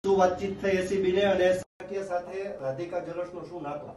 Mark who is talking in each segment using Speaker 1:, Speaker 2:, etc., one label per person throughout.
Speaker 1: શું વાતચીત થઈ એસીબી ને અને સાગઠિયા સાથે રાધિકા જ્વેલર્સનો શું નાતો?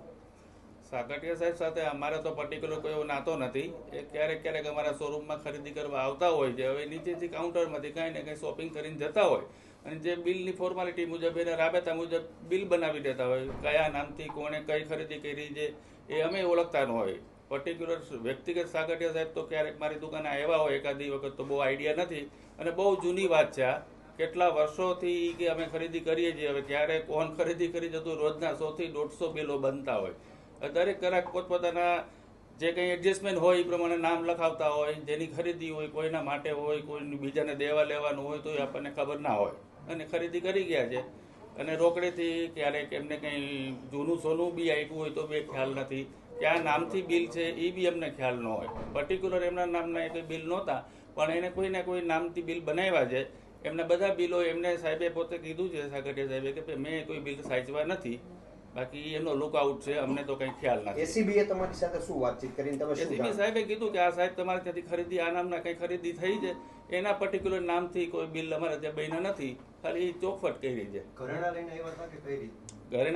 Speaker 2: સાગઠિયા સાહેબ સાથે અમારે તો પર્ટિક્યુલર કોઈ એવો નાતો નથી. એ ક્યારેક અમારા શોરૂમમાં ખરીદી કરવા આવતા હોય છે. હવે નીચેથી કાઉન્ટરમાંથી કંઈ ને કંઈ શોપિંગ કરીને જતા હોય અને જે બિલની ફોર્માલિટી મુજબ એને રાબેતા મુજબ બિલ બનાવી દેતા હોય. કયા નામથી કોણે કઈ ખરીદી કરી છે એ અમે ઓળખતા ન હોય. પર્ટિક્યુલર વ્યક્તિગત સાગઠિયા સાહેબ તો ક્યારેક મારી દુકાને આવ્યા હોય એકાદી વખત, તો બહુ આઈડિયા નથી. અને બહુ જૂની વાત છે આ, કેટલા વર્ષોથી કે અમે ખરીદી કરીએ છીએ. હવે ક્યારે કોણ ખરીદી કરી જતું, રોજના 100 થી 150 બિલો બનતા હોય. દરેક ગ્રાહક પોતપોતાના જે કંઈ એડજસ્ટમેન્ટ હોય એ પ્રમાણે નામ લખાવતા હોય. જેની ખરીદી હોય, કોઈના માટે હોય, કોઈ બીજાને દેવા લેવાનું હોય, તો એ આપણને ખબર ના હોય અને ખરીદી કરી ગયા છે. અને રોકડેથી ક્યારેક એમને કંઈ જૂનું સોનું બી આપ્યું હોય તો બી ખ્યાલ નથી. ક્યાં નામથી બિલ છે એ બી અમને ખ્યાલ ન હોય. પર્ટિક્યુલર એમના નામના કંઈ બિલ નહોતા, પણ એને કોઈને કોઈ નામથી બિલ બનાવ્યા છે. એમના બધા બિલો એમને સાહેબે પોતે કીધું છે, સાગઠિયા સાહેબે, કે મેં કોઈ બિલ સાચવા નથી. બાકી એનો લુકઆઉટ છે, અમને તો કંઈ ખ્યાલ નથી.
Speaker 1: એસીબીએ તમારી સાથે શું વાતચીત કરીને તમે શું
Speaker 2: એસીબી સાહેબે કીધું કે આ સાહેબ તમારે ત્યાંથી ખરીદી, આ નામના કંઈ ખરીદી થઈ છે, એના પર્ટિક્યુલર નામથી કોઈ બિલ અમારે ત્યાં બન્યા નથી, ખાલી ચોખવટ કરી છે.
Speaker 1: ઘરેણા લઈને આવ્યા હતા કે કઈ રીતે?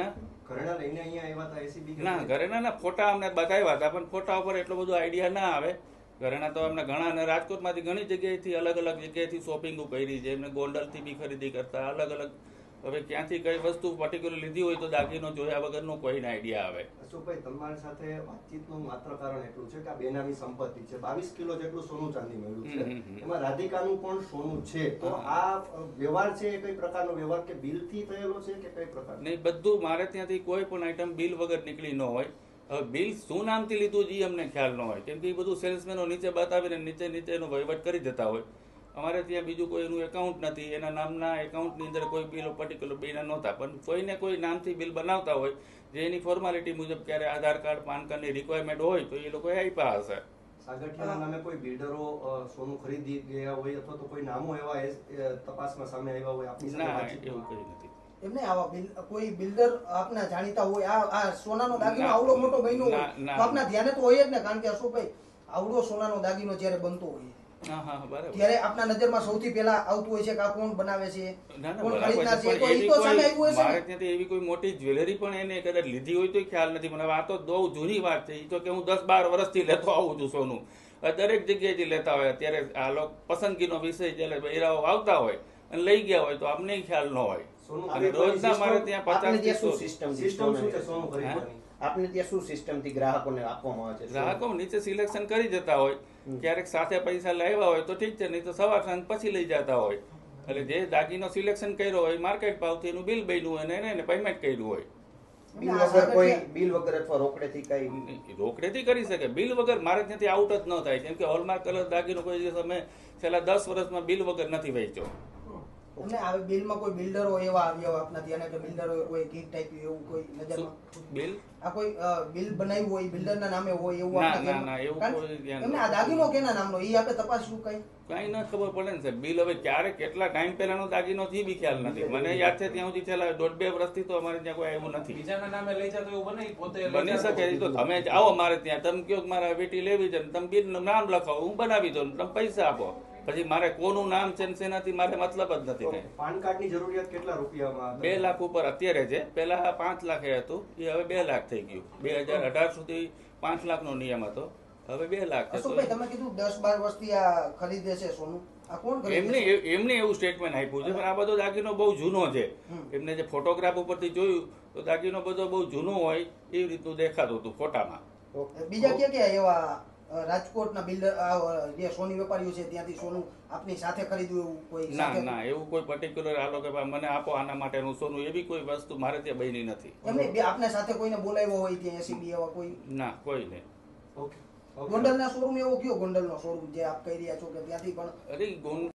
Speaker 2: ઘરેણા
Speaker 1: લઈને અહીંયા આવ્યા હતા એસીબી?
Speaker 2: ના, ઘરેણા ફોટા અમને બતાવ્યા હતા, પણ ફોટા ઉપર એટલો બધો આઈડિયા ના આવે. ઘરેણા તો અમને ઘણા, અને રાજકોટમાંથી ઘણી જગ્યાએથી અલગ જગ્યાએથી શોપિંગ કરી છે. એમને ગોંડલથી બી ખરીદી કરતા અલગ. હવે ક્યાંથી કઈ વસ્તુ પર્ટિક્યુલર લીધી હોય તો દાગીનો જોયા વગરનો કોઈને આઈડિયા આવે.
Speaker 1: અશોકભાઈ, તમારી સાથે વાતચીતનું માત્ર કારણ એટલું છે કે આ બેનામી સંપત્તિ છે. 22 કિલો જેટલું સોનું ચાંદી મળ્યું છે, એમાં રાધિકાનું પણ સોનું છે. તો આ વ્યવહાર છે એ કઈ પ્રકારનો વ્યવહાર, કે બિલથી થયેલો છે કે કઈ પ્રકાર?
Speaker 2: નહીં, બધું મારે ત્યાંથી કોઈ પણ આઈટમ બિલ વગર નીકળી ન હોય. હવે બિલ શું નામથી લીધું એ અમને ખ્યાલ ન હોય, કેમ કે એ બધું સેલ્સમેનો નીચે બતાવીને નીચે એનો વહીવટ કરી દેતા હોય. અમારે ત્યાં બીજું કોઈ એનું એકાઉન્ટ નથી. એના નામના એકાઉન્ટની અંદર કોઈ બિલ પર્ટિક્યુલર બિલ નહોતા, પણ કોઈને કોઈ નામથી બિલ બનાવતા હોય, જે એની ફોર્માલિટી મુજબ ક્યારે આધાર કાર્ડ, પાન કાર્ડની રિક્વાયરમેન્ટ હોય તો એ લોકો આપ્યા હશે.
Speaker 1: સાગઠિયાના નામે કોઈ બિલ્ડરો સોનું ખરીદી ગયા હોય અથવા તો કોઈ નામો એવા તપાસમાં સામે આવ્યા હોય આપની સાથે?
Speaker 2: ના, એવું કંઈ નથી.
Speaker 3: એમને આવા કોઈ બિલ્ડર આપના જાણીતા હોય, આ સોનાનો દાગીનો આવડો મોટો બન્યો હોય તો આપના ધ્યાને તો હોય જ ને, કારણ કે અશોકભાઈ, આવડો સોનાનો દાગીનો જ્યારે બનતો હોય ત્યારે આપના નજરમાં સૌથી પહેલા આવતું હોય છે કે આ કોણ બનાવે છે, કોણ ખરીદનાર છે, તો ઈ તો સામે આવ્યું હશે.
Speaker 2: મારે ત્યાંથી એવી કોઈ મોટી જ્વેલરી પણ એને કદાચ લીધી હોય તો ખ્યાલ નથી મને. આ તો બહુ જૂની વાત છે. એ તો કે હું 10-12 વર્ષથી લેતો આવું છું સોનું. દરેક જગ્યાએથી લેતા હોય. અત્યારે આ લોકો પસંદગીનો વિષય જ્યારે બૈરાઓ આવતા હોય અને લઈ ગયા હોય તો અમને ખ્યાલ ન હોય. અને રોજના મારે ત્યાં 50
Speaker 1: સિસ્ટમ શું છે સોનું ખરીદવાની? આપને ત્યાં શું સિસ્ટમ થી ગ્રાહકોને આપવામાં આવે છે?
Speaker 2: ગ્રાહકો નીચે સિલેક્શન કરી જતા હોય. ક્યારેક સાથે પૈસા લાવ્યા હોય તો ઠીક છે, નહીં તો સવાર સાંજ પછી લઈ જતા હોય. એટલે જે દાગીનો સિલેક્શન કર્યો હોય માર્કેટ ભાવથી એનું બિલ બન્યું હોય ને એને પેમેન્ટ કર્યું હોય.
Speaker 1: બિલ વગર અથવા રોકડેથી કઈ?
Speaker 2: રોકડેથી કરી શકે. બિલ વગર મારે ત્યાંથી આઉટ જ ન થાય, કેમ કે હોલમાર્ક કલર દાગીનો કોઈ દિવસ અમે છેલ્લા 10 વર્ષમાં બિલ વગર નથી વેચ્યો.
Speaker 3: અને આ બિલમાં કોઈ બિલ્ડરો એવા આવ્યા આપના ધ્યાને કે બિલ્ડરો કોઈ ગીત ટાઈપ એવું કોઈ નજરમાં
Speaker 2: બિલ
Speaker 3: આ કોઈ બિલ બનાવ્યું હોય બિલ્ડરના નામે હોય એવું?
Speaker 2: ના, એવું કોઈ ધ્યાન
Speaker 3: એમને આ દાગીનો કેના નામનો એ આપણે તપાસવું કઈ
Speaker 2: ન ખબર પડે ને સાહેબ. બિલ હવે ક્યારે કેટલા ટાઈમ પહેલાનો દાગીનો થી બી ખ્યાલ નથી મને. યાદ છે ત્યાં સુધી છેલ્લા 1.5-2 વર્ષથી તો અમારે ત્યાં કોઈ આવ્યું નથી.
Speaker 4: બીજાના નામે લઈ જતો એવું બને પોતે
Speaker 2: બની શકે. તો તમે આવો મારે ત્યાં, તમે કહો કે મારે બેટી લેવી છે, તમે બિલનું નામ લખાવો, હું બનાવી દઉં, તમે પૈસા આપો. પછી મારે કોનું નામ છે એનાથી મારે મતલબ જ નથી.
Speaker 1: પાન કાર્ડ ની જરૂરિયાત કેટલા રૂપિયામાં?
Speaker 2: 2 લાખ ઉપર અત્યારે છે. પેલા 5 લાખ હતું, એ હવે 2 લાખ થઈ ગયું. 2018 સુધી 5 લાખનો નિયમ હતો, હવે 2 લાખ.
Speaker 3: અશોકભાઈ, તમે કીધું 10-12 વર્ષથી આ ખરીદે છે સોનું, આ કોણ ખરીદે?
Speaker 2: એમને એવું સ્ટેટમેન્ટ આપ્યું છે, પણ આ બધો દાગીનો બહુ જૂનો છે. એમને જે ફોટોગ્રાફ ઉપરથી જોયું તો દાગીનો બધો બહુ જૂનો હોય એવી રીતનું દેખાતું હતું ફોટામાં.
Speaker 3: બીજા ક્યાં એવા રાજકોટના બિલ્ડર જે સોની વેપારીઓ છે ત્યાંથી સોનું આપની સાથે ખરીદ્યું એવું કોઈ?
Speaker 2: ના, એવું કોઈ પર્ટિક્યુલર આ લોકો મને આપો આના માટેનું સોનું, એવી કોઈ વસ્તુ મારે ત્યાં બની નથી.
Speaker 3: એમને આપને સાથે કોઈને બોલાવ્યો હોય ત્યાં એસીબી એવા કોઈ?
Speaker 2: ના, કોઈ નહીં.
Speaker 1: ઓકે.
Speaker 3: ગોંડલના શોરૂમ એવો કયો? ગોંડલનો શોરૂમ જે આપ કહી રહ્યા છો કે ત્યાંથી પણ?
Speaker 2: અરે